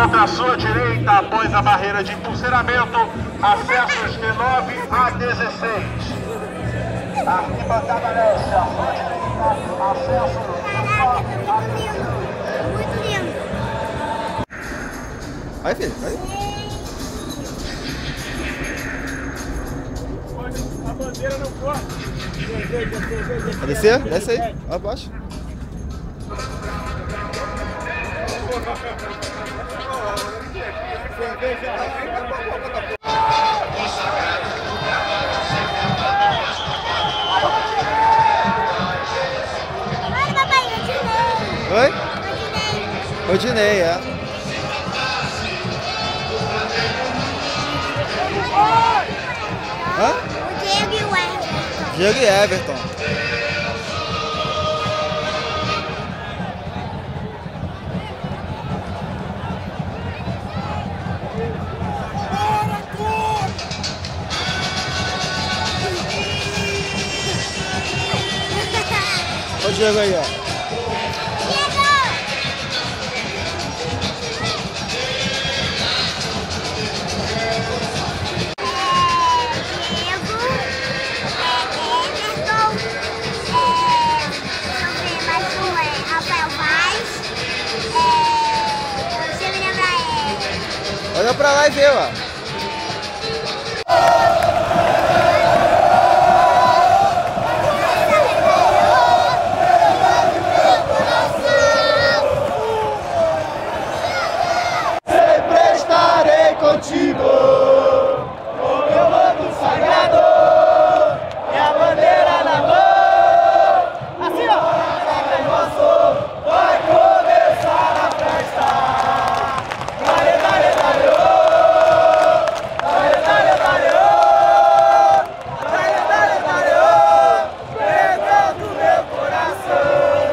Contra a sua direita, após a barreira de impulsionamento, acessos de 9 a 16. Arquibancada leste, à sua direita, acesso de 9 a 16. Muito lindo. Vai, filho, vai. A bandeira não corta. Vai descer? Desce aí, abaixo. Olha, papai, Rodinei. Oi? Rodinei. Rodinei, é. Hã? O Diego e o Everton. Diego e Everton. Olha o Diego aí, ó. Olha pra lá e vê, ó. Sempre estarei contigo, com meu manto sagrado e a bandeira na mão. Assim, ó. Vai começar a festa. Dale, dale, dale, oh. Dale, dale, dale, oh. Dale, dale, dale, oh. Pegando meu coração.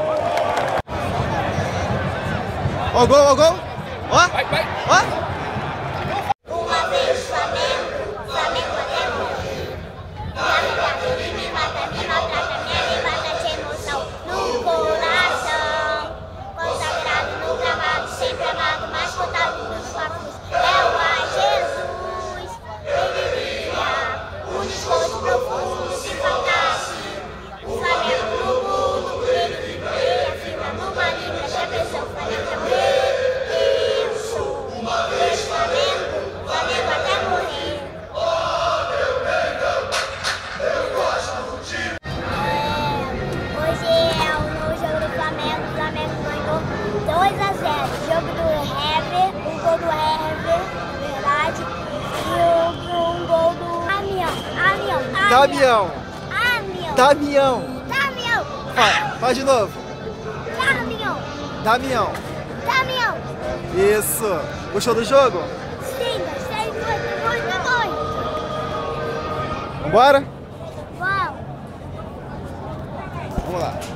Ó o gol, ó o gol. Ó. Vai, vai. Ó. Uma vez Flamengo, Flamengo até morrer. Me mata, me maltrata, me arrebata de emoção no coração. Consagrado no gramado, sempre amado, mas cotado nos papos. É o Ai Jesus. Ele vivia um desgosto profundo, se faltasse o Flamengo no mundo. Ele vivia, afirma numa linda de pressão. Flamengo é meu. Uma vez Flamengo, Flamengo até morrer. Hoje é o jogo do Flamengo. O Flamengo ganhou 2-0. Jogo do Hever, um gol do Hever, na verdade, e um gol do Damião. Damião. Damião. Faz de novo. Damião. Damião. Damião. Isso. Gostou do jogo? Sim, gostei muito. Vambora? Vamos. Vamos lá.